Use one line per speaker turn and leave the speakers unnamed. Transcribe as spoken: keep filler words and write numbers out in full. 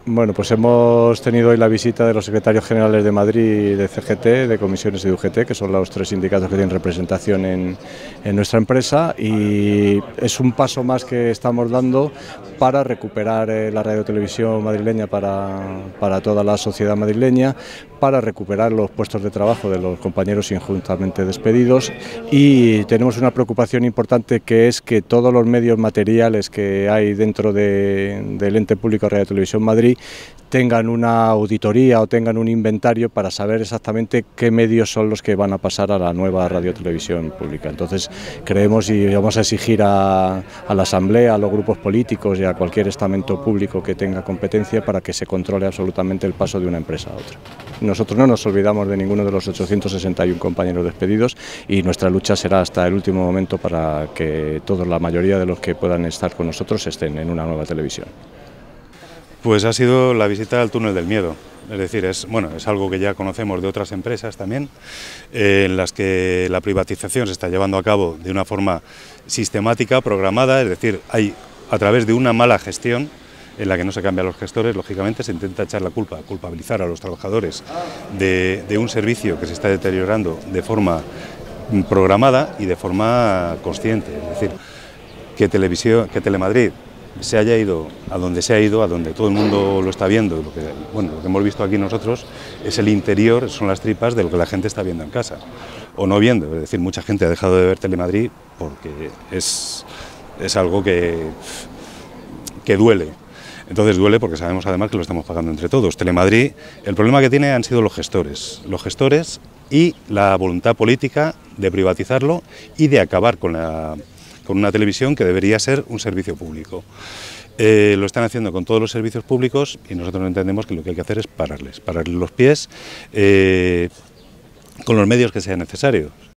Bueno, pues hemos tenido hoy la visita de los secretarios generales de Madrid, de C G T, de Comisiones y de U G T, que son los tres sindicatos que tienen representación en, en nuestra empresa, y es un paso más que estamos dando para recuperar eh, la radiotelevisión madrileña para, para toda la sociedad madrileña, para recuperar los puestos de trabajo de los compañeros injustamente despedidos, y tenemos una preocupación importante, que es que todos los medios materiales que hay dentro de, del ente público Radio Televisión Madrid tengan una auditoría o tengan un inventario para saber exactamente qué medios son los que van a pasar a la nueva radiotelevisión pública. Entonces creemos y vamos a exigir a, a la Asamblea, a los grupos políticos y a cualquier estamento público que tenga competencia para que se controle absolutamente el paso de una empresa a otra. Nosotros no nos olvidamos de ninguno de los ochocientos sesenta y uno compañeros despedidos, y nuestra lucha será hasta el último momento para que todos, la mayoría de los que puedan estar con nosotros, estén en una nueva televisión.
Pues ha sido la visita al túnel del miedo, es decir, es, bueno, es algo que ya conocemos de otras empresas también, eh, en las que la privatización se está llevando a cabo de una forma sistemática, programada, es decir, hay a través de una mala gestión, en la que no se cambian los gestores, lógicamente se intenta echar la culpa, culpabilizar a los trabajadores de, de un servicio que se está deteriorando de forma programada y de forma consciente, es decir, que Televisión, que Telemadrid se haya ido a donde se ha ido, a donde todo el mundo lo está viendo, lo que, bueno, lo que hemos visto aquí nosotros es el interior, son las tripas de lo que la gente está viendo en casa, o no viendo, es decir, mucha gente ha dejado de ver Telemadrid porque es, es algo que, que duele. Entonces duele porque sabemos además que lo estamos pagando entre todos. Telemadrid, el problema que tiene han sido los gestores, los gestores y la voluntad política de privatizarlo y de acabar con la... con una televisión que debería ser un servicio público. Eh, lo están haciendo con todos los servicios públicos y nosotros entendemos que lo que hay que hacer es pararles, pararles los pies eh, con los medios que sean necesarios.